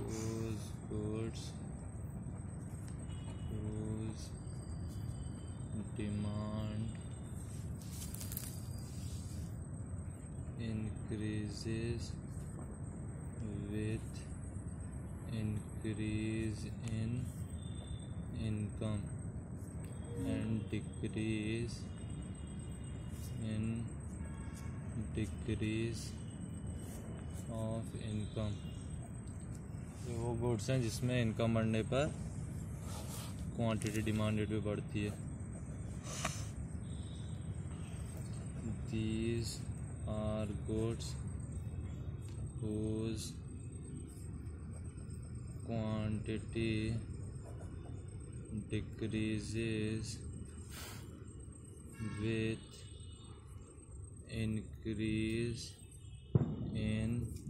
those goods whose demand increases with increase in income and decrease in decrease of income। तो वो goods हैं जिसमें income बढ़ने पर क्वांटिटी डिमांड रेट भी बढ़ती है। These are goods whose quantity decreases with increase in